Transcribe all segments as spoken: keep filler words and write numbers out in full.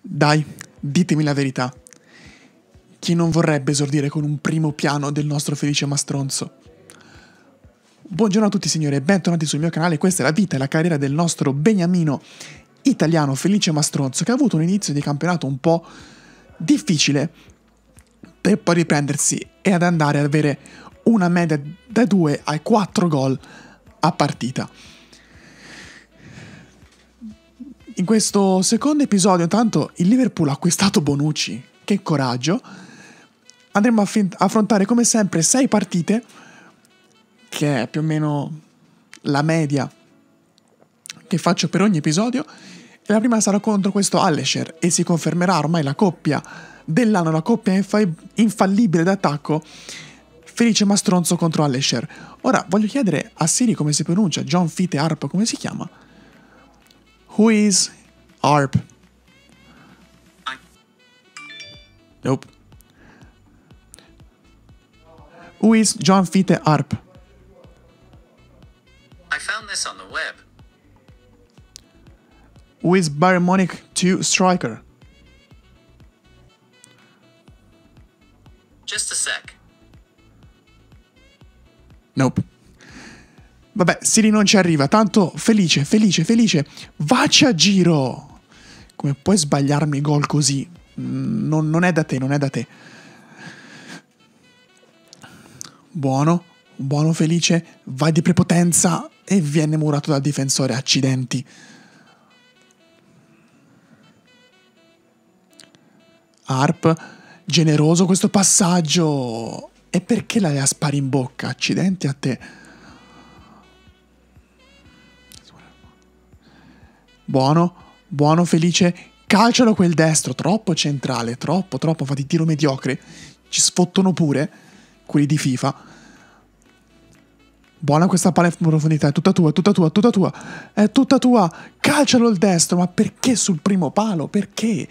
Dai, ditemi la verità. Chi non vorrebbe esordire con un primo piano del nostro felice mastronzo? Buongiorno a tutti signori e bentornati sul mio canale. Questa è la vita e la carriera del nostro beniamino italiano Felice Mastronzo, che ha avuto un inizio di campionato un po' difficile per poi riprendersi e ad andare ad avere una media da due ai quattro gol a partita. In questo secondo episodio, tanto il Liverpool ha acquistato Bonucci, che coraggio. Andremo a affrontare come sempre sei partite, che è più o meno la media che faccio per ogni episodio, e la prima sarà contro questo Alesher e si confermerà ormai la coppia dell'anno, la coppia infa- infallibile d'attacco, Felice Mastronzo contro Alesher. Ora voglio chiedere a Siri come si pronuncia, John Fite Harp, come si chiama? Who is Harp? Nope. Who is John Fite Harp? I found this on the web. Who is Bayern Munich two striker? Just a sec. Nope. Vabbè, Siri non ci arriva, tanto felice, felice, felice, vacci a giro! Come puoi sbagliarmi gol così? Non, non è da te, non è da te. Buono, buono Felice, vai di prepotenza e viene murato dal difensore, accidenti. Harp, generoso questo passaggio. E perché la spari in bocca? Accidenti a te. Buono, buono Felice, calcialo quel destro, troppo centrale, troppo, troppo, fatti tiro mediocre, ci sfottono pure, quelli di FIFA. Buona questa palla in profondità, è tutta tua, è tutta tua, è tutta tua, è tutta tua, calcialo il destro, ma perché sul primo palo, perché?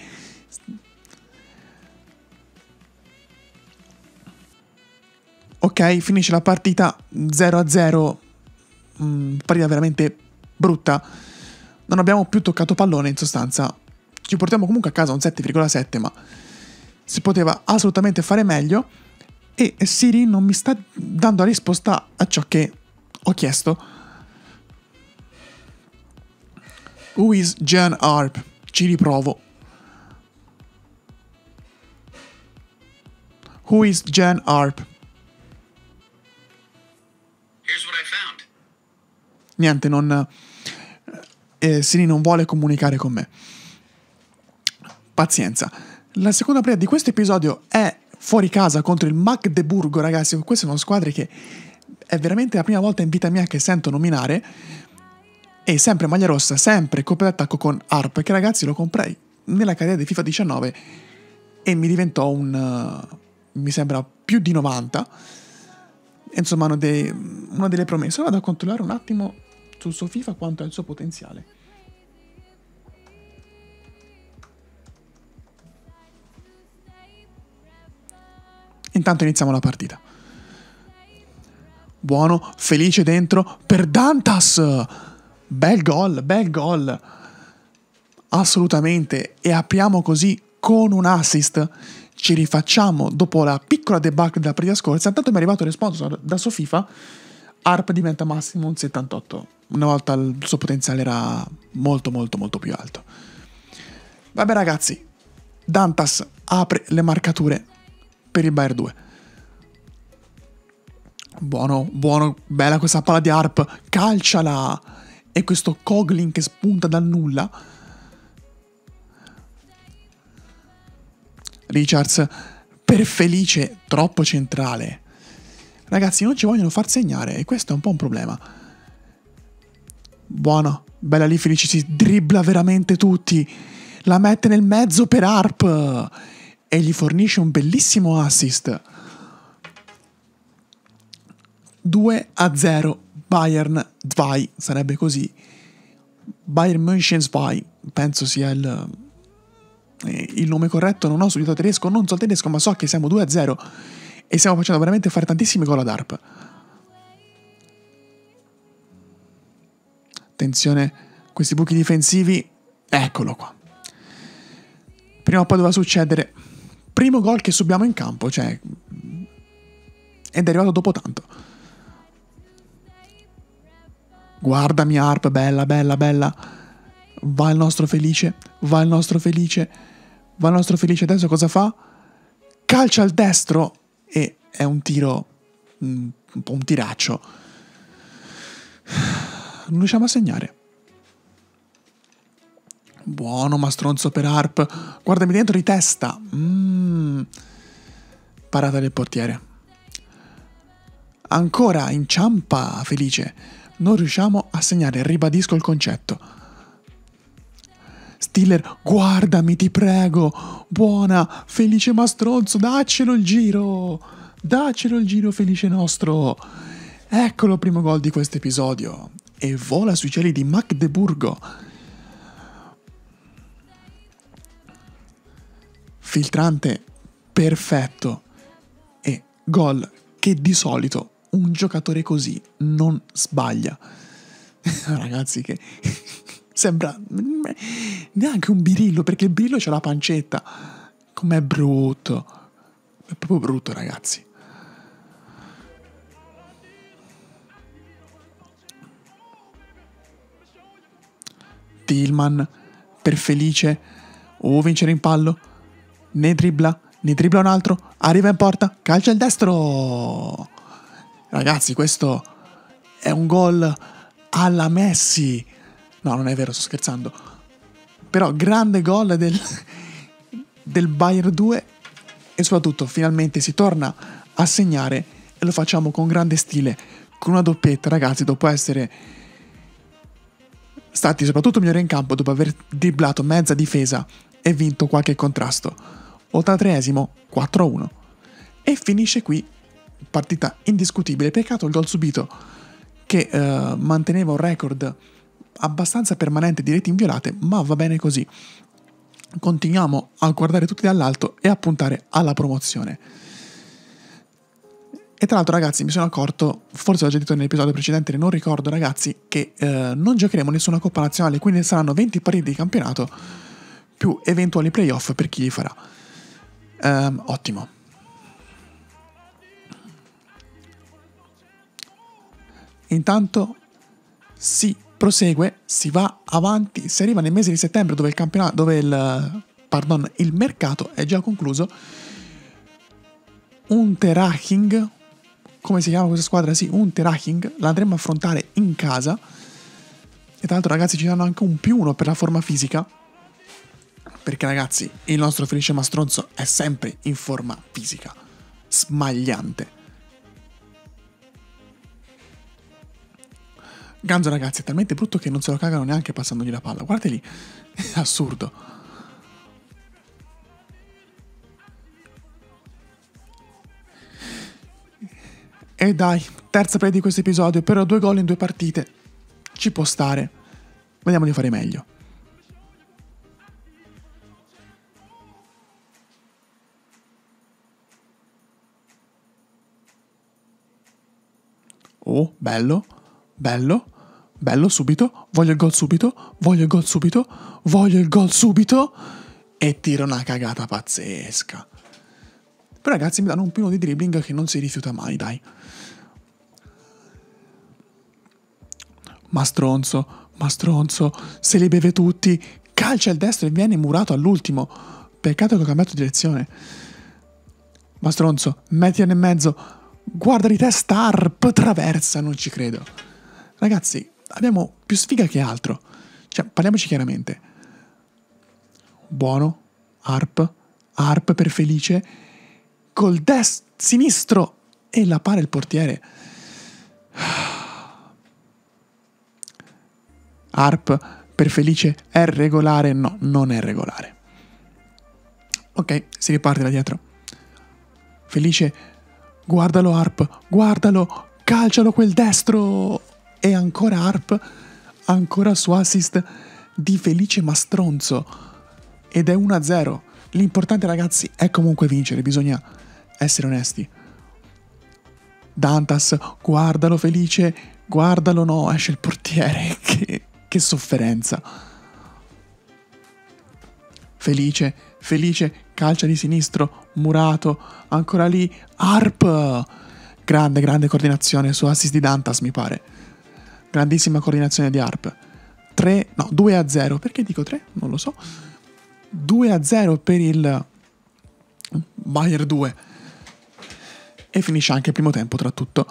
Ok, finisce la partita zero a zero, mm, partita veramente brutta. Non abbiamo più toccato pallone, in sostanza. Ci portiamo comunque a casa un sette virgola sette, ma si poteva assolutamente fare meglio. E Siri non mi sta dando la risposta a ciò che ho chiesto. Who is Jan Harp? Ci riprovo. Who is Jan Harp? Here's what I found. Niente, non... Eh, Siri non vuole comunicare con me. Pazienza. La seconda partita di questo episodio è fuori casa contro il Magdeburgo, ragazzi. Queste sono squadre che è veramente la prima volta in vita mia che sento nominare. E sempre maglia rossa, sempre coppia d'attacco con Harp, che ragazzi lo comprai nella carriera di FIFA diciannove e mi diventò un... Uh, mi sembra più di novanta. Insomma, uno dei, una delle promesse. Vado a controllare un attimo sul suo FIFA quanto è il suo potenziale. Intanto iniziamo la partita. Buono, Felice dentro per Dantas. Bel gol, bel gol. Assolutamente. E apriamo così con un assist. Ci rifacciamo dopo la piccola debacle della partita scorsa. Intanto mi è arrivato il sponsor da Sofifa. Harp diventa massimo un settantotto. Una volta il suo potenziale era molto molto molto più alto. Vabbè ragazzi, Dantas apre le marcature per il Bayern due. Buono, buono, bella questa palla di Harp, calciala! E questo Coglin che spunta dal nulla. Richards per Felice, troppo centrale. Ragazzi, non ci vogliono far segnare e questo è un po' un problema. Buono, bella lì Felice, si dribbla veramente tutti. La mette nel mezzo per Harp e gli fornisce un bellissimo assist. due a zero, Bayern zwei, sarebbe così. Bayern München zwei, penso sia il, il nome corretto, non ho studiato tedesco, non so il tedesco, ma so che siamo due a zero e stiamo facendo veramente fare tantissimi gol ad Harp. Attenzione, questi buchi difensivi, eccolo qua. prima o poi doveva succedere. Primo gol che subiamo in campo, cioè, ed è arrivato dopo tanto. Guardami Harp, bella, bella, bella. Va il nostro Felice, va il nostro Felice, va il nostro Felice. Adesso cosa fa? Calcia al destro e è un tiro, un po' un tiraccio. Non riusciamo a segnare. Buono mastronzo per Harp. Guardami dentro di testa. Mm. Parata del portiere. Ancora inciampa Felice. Non riusciamo a segnare. Ribadisco il concetto. Stiller, guardami ti prego. Buona. Felice mastronzo. Daccelo il giro. Daccelo il giro Felice nostro. Eccolo il primo gol di questo episodio. E vola sui cieli di Magdeburgo. Filtrante perfetto e gol che di solito un giocatore così non sbaglia. Ragazzi, che sembra neanche un birillo, perché il birillo c'ha la pancetta. Com'è brutto, è proprio brutto, ragazzi. Tillman per Felice. Oh, vincere in pallo. Ne dribbla, ne dribbla un altro, arriva in porta, calcia il destro. Ragazzi, questo è un gol alla Messi. No, non è vero, sto scherzando. Però grande gol del, del Bayern due e soprattutto finalmente si torna a segnare e lo facciamo con grande stile, con una doppietta, ragazzi, dopo essere stati soprattutto migliori in campo, dopo aver dribblato mezza difesa e vinto qualche contrasto. ottantatreesimo, quattro a uno. E finisce qui, partita indiscutibile. Peccato il gol subito che eh, manteneva un record abbastanza permanente di reti inviolate, ma va bene così. Continuiamo a guardare tutti dall'alto e a puntare alla promozione. E tra l'altro, ragazzi, mi sono accorto, forse l'ho già detto nell'episodio precedente, non ricordo, ragazzi, che eh, non giocheremo nessuna Coppa Nazionale, quindi saranno venti partite di campionato più eventuali playoff per chi li farà. Um, ottimo. Intanto si prosegue, si va avanti, si arriva nel mese di settembre dove il campionato, dove il, pardon, il mercato è già concluso. Unterhaching, come si chiama questa squadra? Sì, Unterhaching, la andremo a affrontare in casa. E tra l'altro, ragazzi, ci danno anche un più uno per la forma fisica. Perché, ragazzi, il nostro Felice Mastronzo è sempre in forma fisica, smagliante. Ganzo, ragazzi, è talmente brutto che non se lo cagano neanche passandogli la palla. Guardate lì, è assurdo. E dai, terza play di questo episodio, però due gol in due partite. Ci può stare. Vediamo di fare meglio. Oh, bello, bello, bello subito, voglio il gol subito, voglio il gol subito, voglio il gol subito e tiro una cagata pazzesca. Però, ragazzi, mi danno un piano di dribbling che non si rifiuta mai, dai. Mastronzo, Mastronzo, se li beve tutti, calcia il destro e viene murato all'ultimo. Peccato che ho cambiato direzione. Mastronzo, mettila in mezzo. Guarda di testa, Harp, traversa, non ci credo. Ragazzi, abbiamo più sfiga che altro. Cioè, parliamoci chiaramente. Buono, Harp, Harp per Felice, col destro, sinistro, e la para il portiere. Harp per Felice è regolare? No, non è regolare. Ok, si riparte da dietro. Felice, guardalo Harp, guardalo, calcialo quel destro. E ancora Harp, ancora su assist di Felice Mastronzo. Ed è uno a zero. L'importante, ragazzi, è comunque vincere, bisogna essere onesti. Dantas, guardalo Felice, guardalo, no, esce il portiere, che, che sofferenza. Felice, Felice, calcia di sinistro, Murato, ancora lì, Harp. Grande, grande coordinazione su assist di Dantas, mi pare. Grandissima coordinazione di Harp. tre, no, due a zero. Perché dico tre? Non lo so. due a zero per il Bayern due. E finisce anche il primo tempo, tra tutto.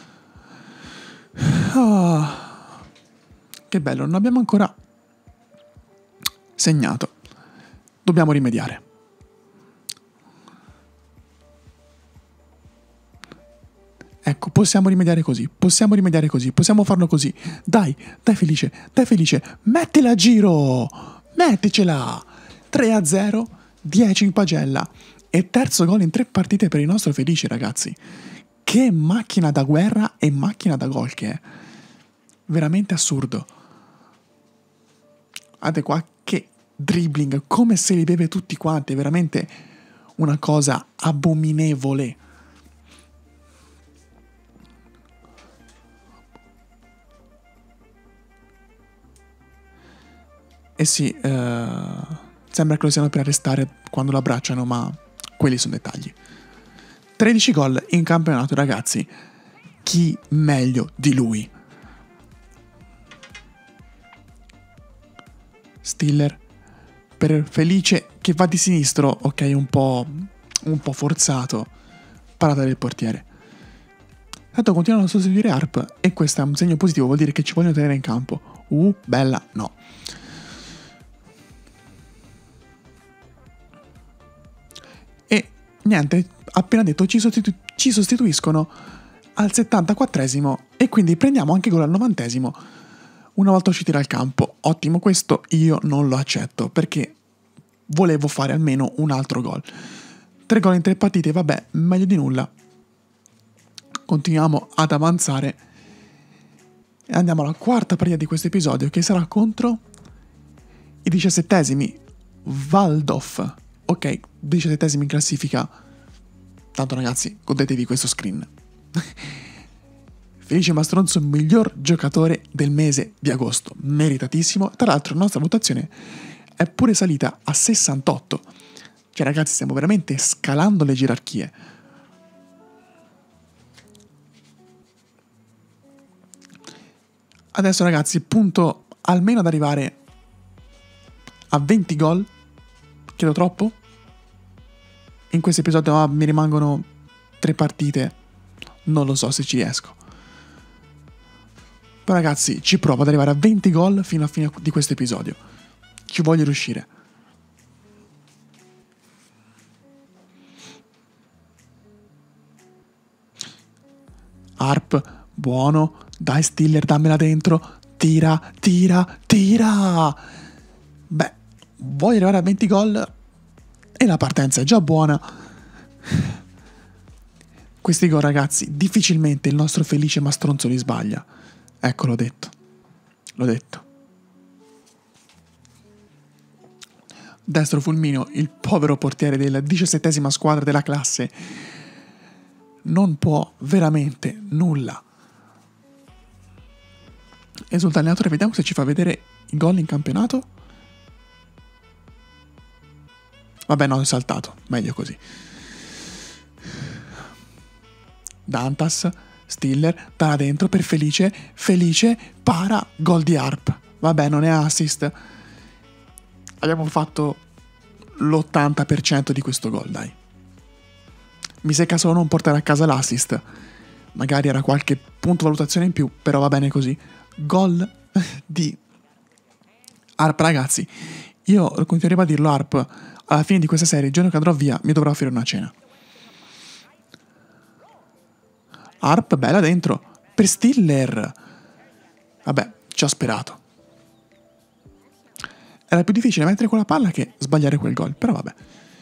Ah, che bello, non abbiamo ancora segnato. Dobbiamo rimediare. Ecco, possiamo rimediare così, possiamo rimediare così, possiamo farlo così. Dai, dai Felice, dai Felice, mettila a giro, metticela. tre a zero, dieci in pagella. E terzo gol in tre partite per il nostro Felice, ragazzi. Che macchina da guerra e macchina da gol che è. Veramente assurdo. Guardate qua, che dribbling, come se li beve tutti quanti, è veramente una cosa abominevole. E sì, eh, sembra che lo siano per arrestare quando lo abbracciano, ma quelli sono dettagli. tredici gol in campionato, ragazzi. Chi meglio di lui? Stiller per Felice che va di sinistro, ok, un po', un po' forzato, parata del portiere. Tanto continuano a sostituire Harp e questo è un segno positivo, vuol dire che ci vogliono tenere in campo. Uh, bella, no. E niente, appena detto ci, sostitu- ci sostituiscono al settantaquattresimo e quindi prendiamo anche gol al novantesimo una volta usciti dal campo. Ottimo, questo io non lo accetto perché volevo fare almeno un altro gol. Tre gol in tre partite, vabbè, meglio di nulla. Continuiamo ad avanzare e andiamo alla quarta partita di questo episodio, che sarà contro i diciassettesimi Waldhof. Ok, diciassettesimi in classifica. Tanto ragazzi, godetevi questo screen. Felice Mastronzo, miglior giocatore del mese di agosto, meritatissimo. Tra l'altro la nostra votazione è pure salita a sessantotto. Cioè ragazzi, stiamo veramente scalando le gerarchie. Adesso ragazzi, punto almeno ad arrivare a venti gol. Chiedo troppo? In questo episodio ah, mi rimangono tre partite. Non lo so se ci riesco. Però ragazzi, ci provo ad arrivare a venti gol fino alla fine di questo episodio. Ci voglio riuscire. Harp, buono. Dai Stiller, dammela dentro. Tira, tira, tira. Beh, voglio arrivare a venti gol e la partenza è già buona. Questi gol ragazzi, difficilmente il nostro Felice Mastronzo li sbaglia. Ecco, l'ho detto. L'ho detto. Destro Fulmineo, il povero portiere della diciassettesima squadra della classe, non può veramente nulla. Esulta allenatore, vediamo se ci fa vedere i gol in campionato. Vabbè, no, è saltato. Meglio così. Dantas, Stiller, da dentro per Felice. Felice, para, gol di Harp. Vabbè, non è assist. Abbiamo fatto l'ottanta per cento di questo gol, dai. Mi secca solo non portare a casa l'assist. Magari era qualche punto valutazione in più, però va bene così. Gol di Harp, ragazzi. Io continuerò a dirlo, Harp. Alla fine di questa serie, il giorno che andrò via, mi dovrò offrire una cena. Harp, bella dentro. Per Stiller. Vabbè, ci ho sperato. Era più difficile mettere quella palla che sbagliare quel gol, però vabbè.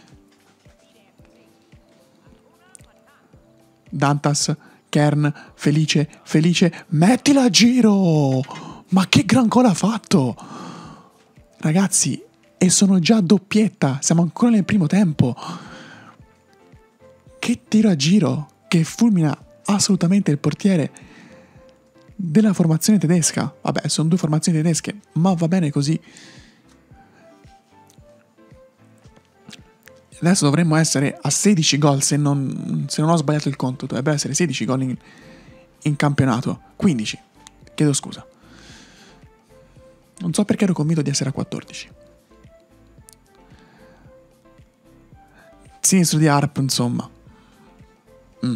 Dantas, Kern, Felice, Felice, mettila a giro! Ma che gran gol ha fatto! Ragazzi, e sono già a doppietta, siamo ancora nel primo tempo. Che tiro a giro che fulmina assolutamente il portiere della formazione tedesca. Vabbè, sono due formazioni tedesche, ma va bene così. Adesso dovremmo essere a sedici gol, se non, se non ho sbagliato il conto. Dovrebbero essere sedici gol in, in campionato. quindici. Chiedo scusa. Non so perché ero convinto di essere a quattordici. Sinistro di Harp, insomma. Mm.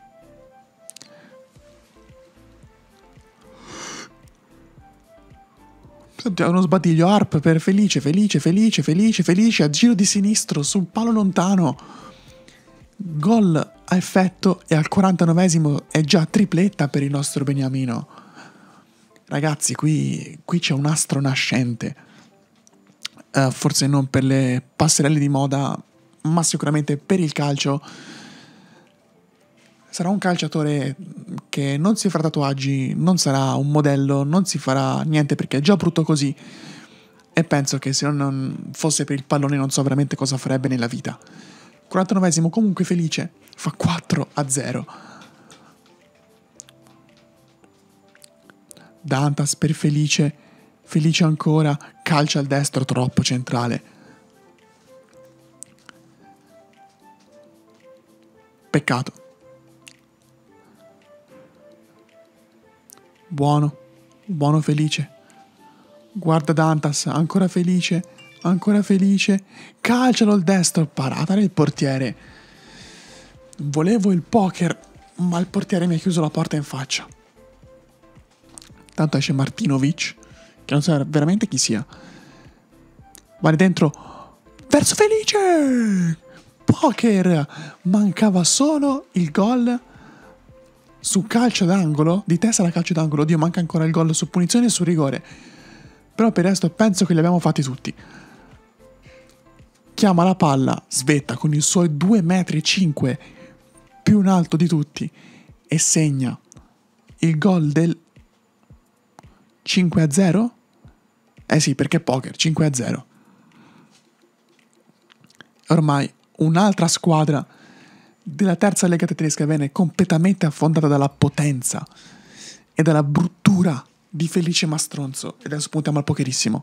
Uno sbadiglio, Harp per Felice, Felice, Felice, Felice, Felice, a giro di sinistro, sul palo lontano. Gol a effetto e al quarantanovesimo è già tripletta per il nostro Beniamino. Ragazzi, qui, qui c'è un astro nascente. Uh, forse non per le passerelle di moda, ma sicuramente per il calcio. Sarà un calciatore che non si farà tatuaggi, non sarà un modello, non si farà niente perché è già brutto così. E penso che se non fosse per il pallone non so veramente cosa farebbe nella vita. quarantanovesimo comunque Felice, fa quattro a zero. Dantas per Felice, Felice ancora, calcia al destro troppo centrale. Peccato. Buono, buono Felice. Guarda Dantas, ancora Felice, ancora Felice. Calcialo al destro, parata del portiere. Volevo il poker, ma il portiere mi ha chiuso la porta in faccia. Tanto esce Martinovic, che non so veramente chi sia. Guarda dentro, verso Felice. Poker, mancava solo il gol. Su calcio d'angolo, di testa da calcio d'angolo, oddio, manca ancora il gol su punizione e su rigore. Però per il resto penso che li abbiamo fatti tutti. Chiama la palla, svetta con i suoi due metri e cinque più in alto di tutti e segna il gol del cinque a zero? Eh sì, perché poker, cinque a zero. Ormai un'altra squadra della terza lega tedesca viene completamente affondata dalla potenza e dalla bruttura di Felice Mastronzo. E adesso puntiamo al pokerissimo.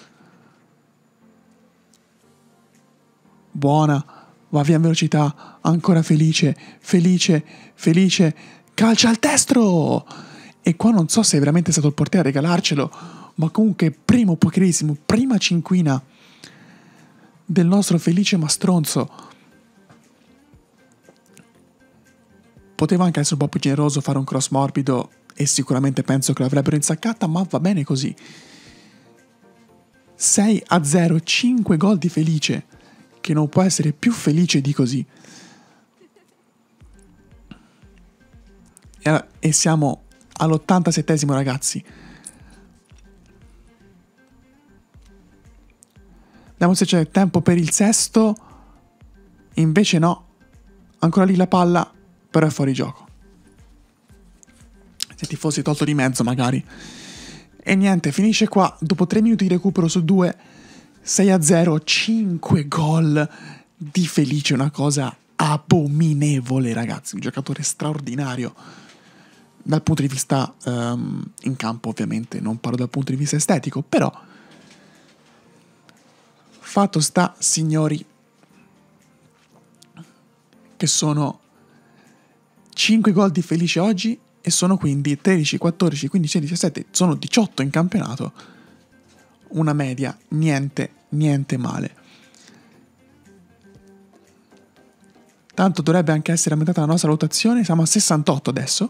Buona, va via in velocità, ancora Felice, Felice, Felice, calcia al destro! E qua non so se è veramente stato il portiere a regalarcelo, ma comunque primo pokerissimo, prima cinquina del nostro Felice Mastronzo. Poteva anche essere un po' più generoso, fare un cross morbido e sicuramente penso che l'avrebbero insaccata, ma va bene così. sei a zero, cinque gol di Felice, che non può essere più felice di così. E, e siamo all'ottantasettesimo, ragazzi. Vediamo se c'è tempo per il sesto. Invece no. Ancora lì la palla, però è fuori gioco. Se ti fossi tolto di mezzo magari. E niente, finisce qua. Dopo tre minuti di recupero su due, sei a zero, cinque gol di Felice. Una cosa abominevole, ragazzi. Un giocatore straordinario dal punto di vista um, in campo, ovviamente. Non parlo dal punto di vista estetico, però fatto sta, signori, che sono cinque gol di Felice oggi e sono quindi tredici, quattordici, quindici, diciassette, sono diciotto in campionato. Una media, niente, niente male. Tanto dovrebbe anche essere aumentata la nostra rotazione, siamo a sessantotto adesso.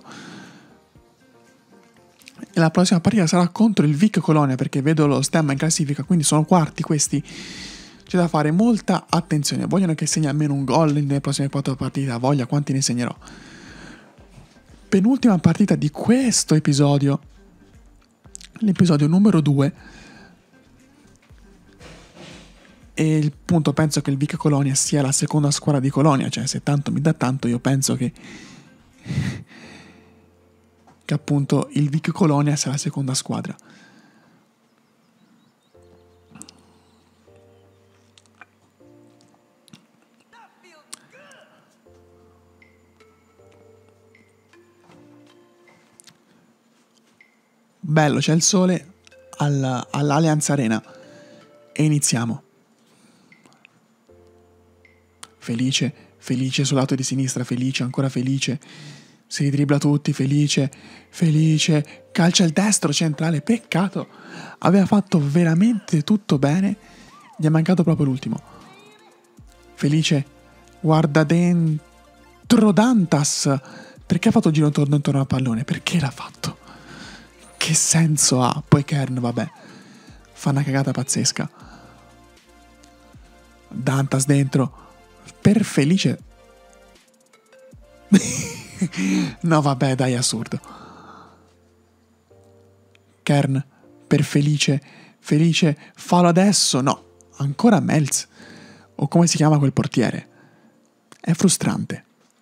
E la prossima partita sarà contro il Vic Colonia, perché vedo lo stemma in classifica, quindi sono quarti questi. C'è da fare molta attenzione. Vogliono che segni almeno un gol nelle prossime quattro partite. Voglia, quanti ne segnerò. Penultima partita di questo episodio, l'episodio numero due. E il punto, penso che il Vic Colonia sia la seconda squadra di Colonia. Cioè, se tanto mi dà tanto, io penso che che appunto il Vic Colonia sia la seconda squadra. Bello, c'è il sole al, all'Allianz Arena e iniziamo. Felice, Felice sul lato di sinistra, Felice, ancora Felice. Si ridribla tutti, Felice, Felice, calcia il destro centrale, peccato. Aveva fatto veramente tutto bene, gli è mancato proprio l'ultimo. Felice, guarda dentro Dantas. Perché ha fatto il giro intorno, intorno al pallone? Perché l'ha fatto? Che senso ha? Poi Kern, vabbè, fa una cagata pazzesca. Dantas dentro. Per Felice. No, vabbè, dai, assurdo. Kern, per Felice. Felice, fallo adesso. No, ancora Melz. O come si chiama quel portiere. È frustrante.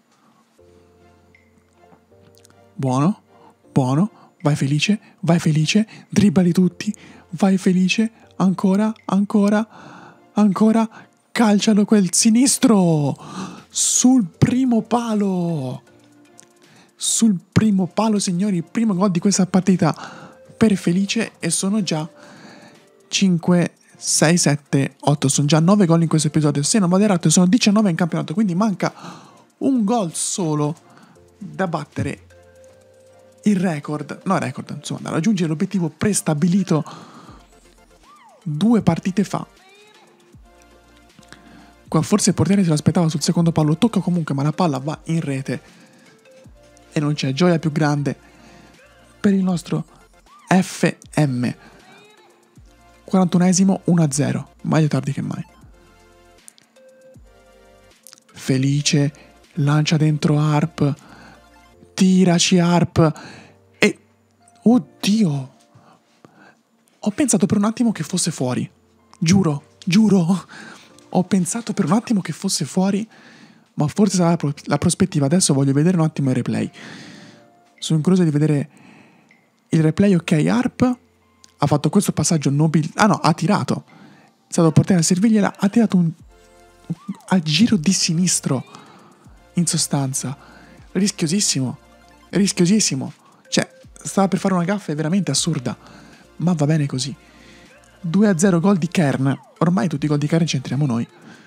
Buono, buono. Vai Felice, vai Felice. Dribbali tutti. Vai Felice. Ancora, ancora, ancora. Calcialo quel sinistro. Sul primo palo. Sul primo palo, signori. Il primo gol di questa partita per Felice. E sono già cinque, sei, sette, otto. Sono già nove gol in questo episodio. Se non vado errato sono diciannove in campionato. Quindi manca un gol solo da battere il record. No, record, insomma, da raggiungere l'obiettivo prestabilito due partite fa. Qua forse il portiere se l'aspettava sul secondo palo. Tocca comunque, ma la palla va in rete. E non c'è gioia più grande per il nostro F M. quarantunesimo, uno a zero. Meglio tardi che mai. Felice lancia dentro Harp. Tiraci Harp. E oddio, ho pensato per un attimo che fosse fuori. Giuro, giuro. Ho pensato per un attimo che fosse fuori, ma forse sarà la, pro- la prospettiva. Adesso voglio vedere un attimo il replay. Sono curioso di vedere il replay. Ok, Harp ha fatto questo passaggio nobile. Ah no, ha tirato. È stato portato a servirgliela. Ha tirato un al giro di sinistro. In sostanza, rischiosissimo. Rischiosissimo. Cioè, stava per fare una gaffa veramente assurda. Ma va bene così. due a zero gol di Kern. Ormai tutti i gol di Kern centriamo noi.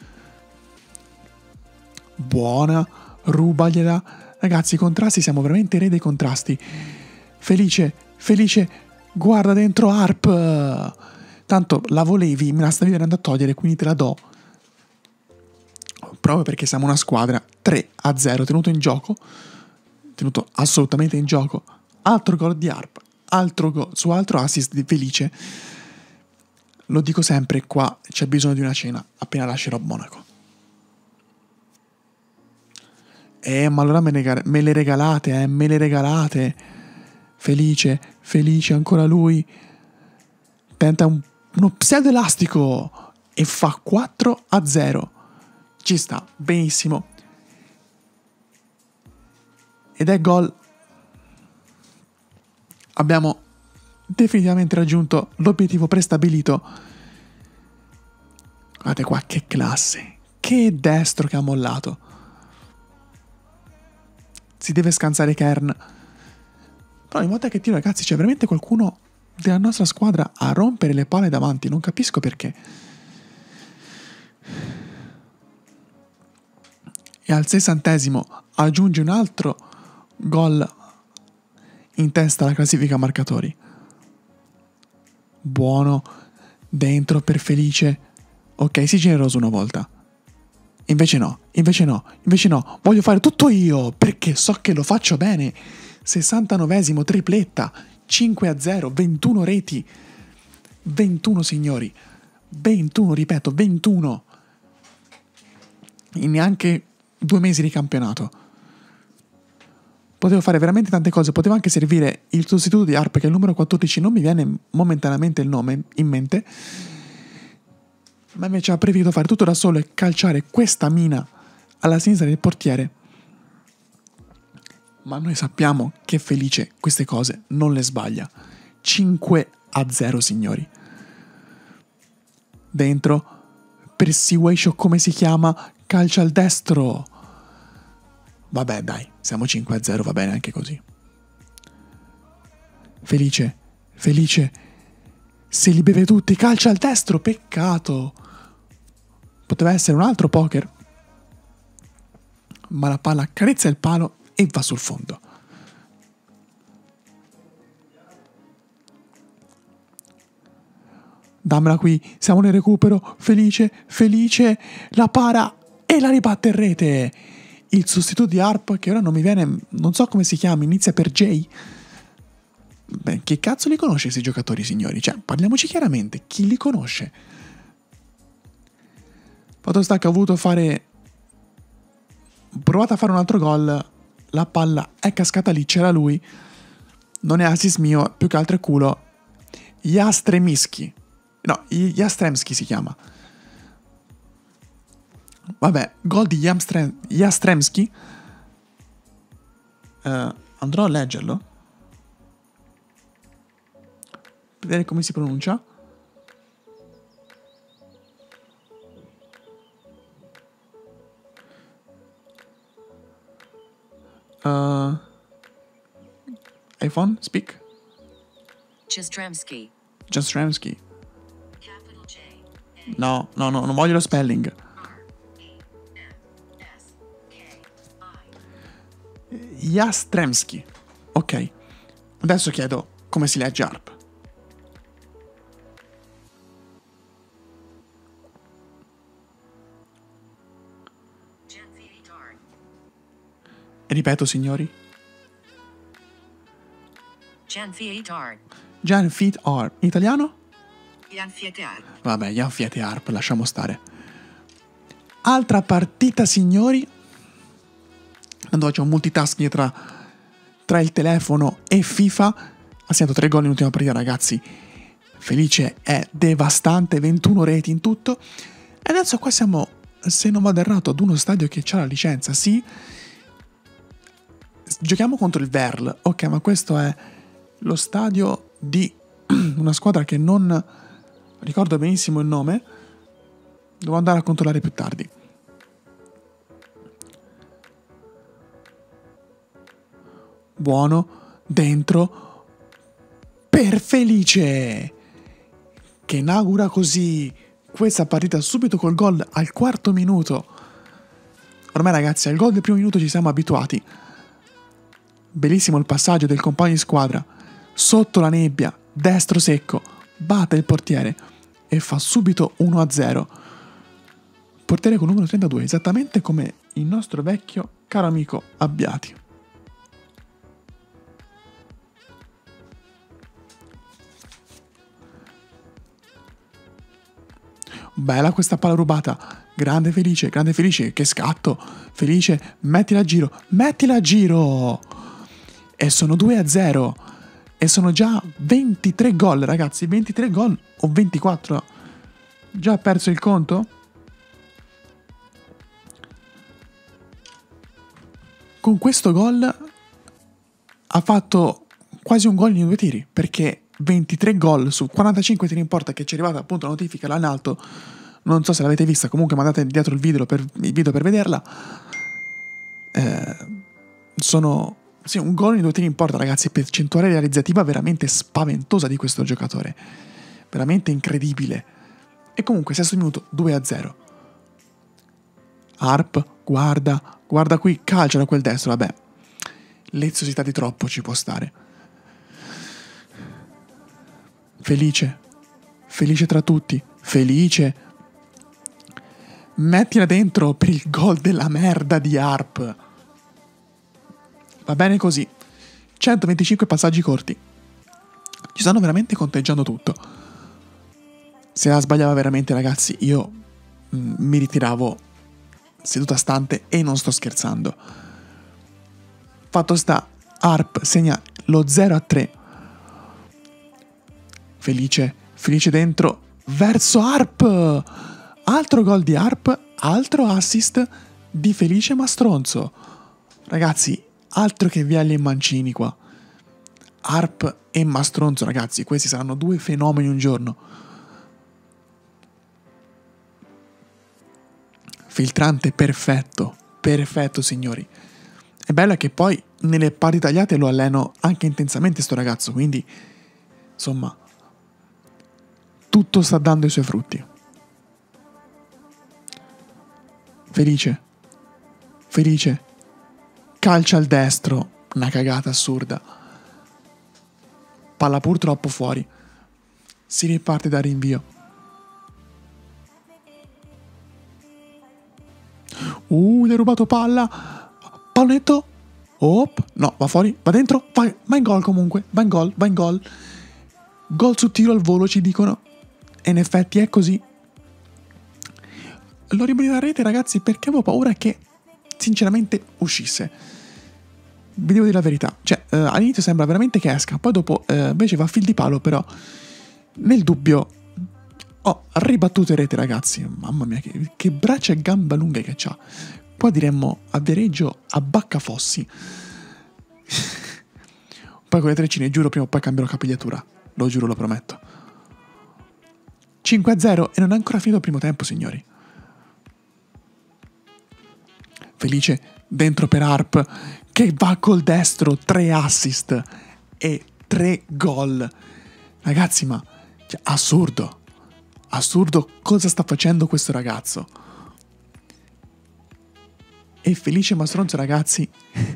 Buona. Rubagliela. Ragazzi, i contrasti, siamo veramente re dei contrasti. Felice. Felice. Guarda dentro Harp. Tanto la volevi, me la stavi venendo a togliere, quindi te la do. Proprio perché siamo una squadra. Tre a zero tenuto in gioco. Tenuto assolutamente in gioco. Altro gol di Harp. Altro gol su altro assist di Felice. Lo dico sempre, qua c'è bisogno di una cena appena lascerò Monaco. Eh, ma allora me, ne, me le regalate, eh, me le regalate. Felice, Felice, ancora lui. Tenta un, uno pseudo elastico e fa quattro a zero. Ci sta, benissimo. Ed è gol. Abbiamo definitivamente raggiunto l'obiettivo prestabilito. Guardate qua che classe, che destro che ha mollato. Si deve scansare Kern. Però ogni volta che tiro, ragazzi, c'è veramente qualcuno della nostra squadra a rompere le palle davanti. Non capisco perché. E al sessantesimo aggiunge un altro gol in testa alla classifica marcatori. Buono, dentro per Felice. Ok, sii generoso una volta. Invece no, invece no, invece no. Voglio fare tutto io, perché so che lo faccio bene. sessantanovesimo, tripletta, cinque a zero, ventuno reti. ventuno, signori. ventuno, ripeto, ventuno. In neanche due mesi di campionato. Potevo fare veramente tante cose. Potevo anche servire il sostituto di Harp, che è il numero quattordici. Non mi viene momentaneamente il nome in mente, ma invece ha preferito fare tutto da solo e calciare questa mina alla sinistra del portiere. Ma noi sappiamo che Felice queste cose non le sbaglia. cinque a zero, signori. Dentro per Siwei, come si chiama, calcia al destro. Vabbè, dai, siamo cinque a zero, va bene anche così. Felice, Felice, se li beve tutti, calcia al destro, peccato. Poteva essere un altro poker. ma la palla accarezza il palo e va sul fondo. Dammela qui, siamo nel recupero, Felice, Felice, la para e la ribatte in rete. Il sostituto di Harp, che ora non mi viene, non so come si chiama, inizia per J. Beh, che cazzo li conosce questi giocatori, signori? Cioè, parliamoci chiaramente, chi li conosce? Fatto sta che ho voluto fare... Provate a fare un altro gol, la palla è cascata lì, c'era lui, non è assist mio, più che altro è culo. Jastremiski. No, Jastremski si chiama. Vabbè, gol di Jamstre- Jastremski. Uh, andrò a leggerlo. Vedere come si pronuncia. Uh, iPhone, speak. Jastremski. Jastremski. Capital J. No, no, no, non voglio lo spelling. Jastremski. Ok. Adesso chiedo come si legge Harp. E ripeto, signori. Jan Fiat Art. Jan Fiat Harp. In italiano? Jan Fiat Art. Vabbè, Jan Fiat Harp, lasciamo stare. Altra partita, signori. Quando faccio un multitasking tra, tra il telefono e FIFA. Ha segnato tre gol nell'ultima partita, ragazzi. Felice è devastante, ventuno reti in tutto. E adesso qua siamo, se non vado errato, ad uno stadio che ha la licenza, sì. Giochiamo contro il Verl. Ok, ma questo è lo stadio di una squadra che non ricordo benissimo il nome. Devo andare a controllare più tardi. Buono, dentro, per Felice, che inaugura così questa partita subito col gol al quarto minuto. Ormai, ragazzi, al gol del primo minuto ci siamo abituati. Bellissimo il passaggio del compagno di squadra, sotto la nebbia, destro secco, batte il portiere e fa subito uno a zero. Portiere con numero trentadue, esattamente come il nostro vecchio caro amico Abbiati. Bella questa palla rubata, grande Felice, grande Felice, che scatto, Felice, mettila a giro, mettila a giro! E sono due a zero. E sono già ventitré gol, ragazzi. ventitré gol o ventiquattro? Già perso il conto? Con questo gol ha fatto quasi un gol in due tiri. Perché ventitré gol su quarantacinque tiri in porta, che ci è arrivata appunto la notifica là in alto. Non so se l'avete vista, comunque mandate dietro il video per, il video per vederla. Eh, sono... Sì, un gol in due tiri in porta, ragazzi, percentuale realizzativa veramente spaventosa di questo giocatore. Veramente incredibile. E comunque, sesto minuto, due a zero. Harp, guarda, guarda qui, calcia da quel destro, vabbè. Leziosità di troppo ci può stare. Felice. Felice tra tutti. Felice. Mettila dentro per il gol della merda di Harp. Va bene così. centoventicinque passaggi corti. Ci stanno veramente conteggiando tutto. Se la sbagliava veramente, ragazzi, io mm, mi ritiravo seduta stante e non sto scherzando. Fatto sta, Harp segna lo zero a tre. Felice, Felice dentro, verso Harp. Altro gol di Harp, altro assist di Felice Mastronzo. Ragazzi, altro che Vialli e Mancini qua. Harp e Mastronzo, ragazzi, questi saranno due fenomeni un giorno. Filtrante perfetto, perfetto, signori. È bello che poi nelle parti tagliate lo alleno anche intensamente sto ragazzo, quindi insomma tutto sta dando i suoi frutti. Felice. Felice calcia al destro, una cagata assurda. Palla purtroppo fuori. Si riparte dal rinvio. Uh, gli ha rubato palla. Pallonetto. Op, no, va fuori, va dentro, va, va in gol comunque, va in gol, va in gol. Gol su tiro al volo ci dicono. E in effetti è così. L'ho ribadito a rete, ragazzi, perché avevo paura che sinceramente uscisse. Vi devo dire la verità. Cioè, eh, all'inizio sembra veramente che esca, poi dopo eh, invece va a fil di palo, però nel dubbio ho ribattuto in rete, ragazzi. Mamma mia, che, che braccia e gamba lunghe che c'ha. Qua diremmo a Viareggio a Baccafossi. Poi con le treccine, giuro, prima o poi cambierò capigliatura. Lo giuro, lo prometto. cinque a zero e non è ancora finito il primo tempo, signori. Felice dentro per Harp che va col destro, tre assist e tre gol. Ragazzi, ma cioè, assurdo. Assurdo cosa sta facendo questo ragazzo. E Felice Mastronzo, ragazzi,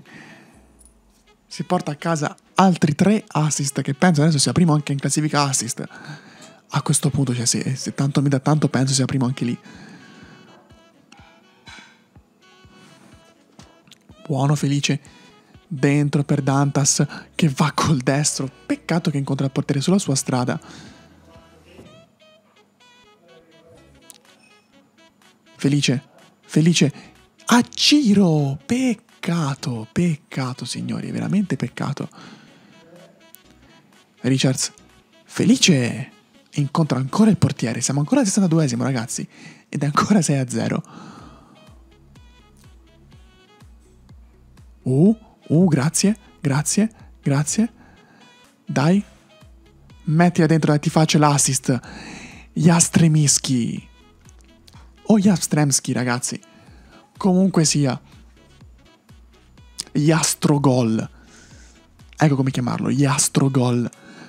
si porta a casa altri tre assist, che penso adesso sia primo anche in classifica assist. A questo punto, cioè, se, se tanto mi dà tanto, penso sia primo anche lì. Buono Felice, dentro per Dantas, che va col destro. Peccato che incontra il portiere sulla sua strada. Felice, Felice, a giro, peccato, peccato signori, veramente peccato. Richards, Felice, incontra ancora il portiere, siamo ancora al sessantaduesimo, ragazzi, ed è ancora sei a zero. Uh, uh, grazie, grazie, grazie. Dai, mettila dentro e ti faccio l'assist. Jastremiski. O Jastremski, ragazzi. Comunque sia. Jastrogol. Ecco come chiamarlo, Jastrogol.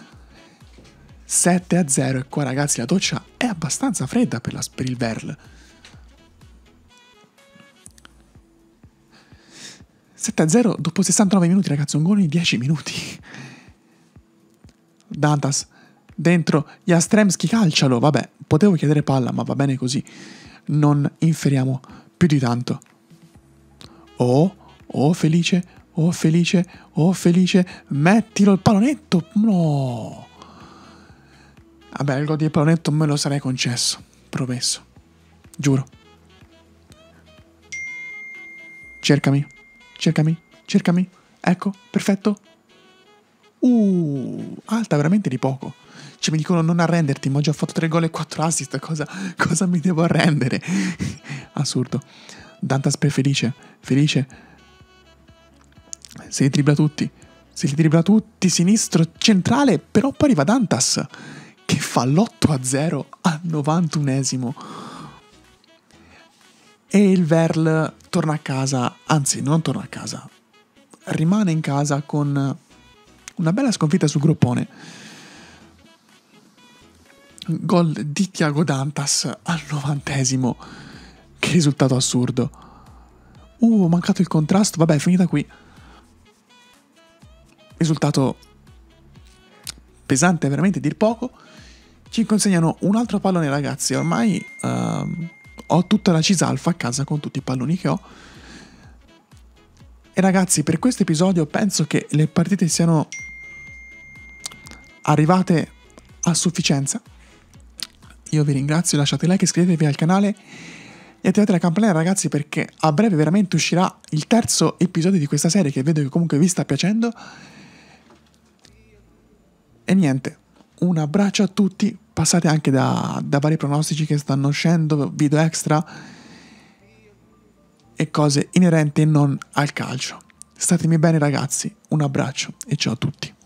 sette a zero e qua, ragazzi, la doccia è abbastanza fredda per, la, per il Verl. sette a zero dopo sessantanove minuti, ragazzi, un gol in dieci minuti. Dantas dentro, Jastremski, calcialo. Vabbè, potevo chiedere palla, ma va bene così. Non inferiamo più di tanto. Oh, oh Felice, oh Felice, oh Felice, mettilo il pallonetto. No. Vabbè, il gol del pallonetto me lo sarei concesso, promesso. Giuro. Cercami, cercami, cercami. Ecco, perfetto. Uh, alta veramente di poco. Cioè mi dicono non arrenderti, ma ho già fatto tre gol e quattro assist. Cosa, cosa mi devo arrendere? Assurdo. Dantas per Felice. Felice. Se li dribbla tutti. Se li dribbla tutti. Sinistro, centrale. Però poi arriva Dantas, che fa l'otto a zero al novantunesimo. E il Verl torna a casa. Anzi, non torna a casa. Rimane in casa con una bella sconfitta sul groppone. Gol di Thiago Dantas al novantesimo. Che risultato assurdo. Uh, ho mancato il contrasto. Vabbè, è finita qui. Risultato pesante, veramente dir poco. Ci consegnano un altro pallone, ragazzi. Ormai uh, ho tutta la Cisalfa a casa con tutti i palloni che ho. E ragazzi, per questo episodio penso che le partite siano arrivate a sufficienza. Io vi ringrazio, lasciate like, iscrivetevi al canale e attivate la campanella, ragazzi, perché a breve veramente uscirà il terzo episodio di questa serie, che vedo che comunque vi sta piacendo. E niente, un abbraccio a tutti, passate anche da, da vari pronostici che stanno uscendo, video extra e cose inerenti non al calcio. Statemi bene, ragazzi, un abbraccio e ciao a tutti.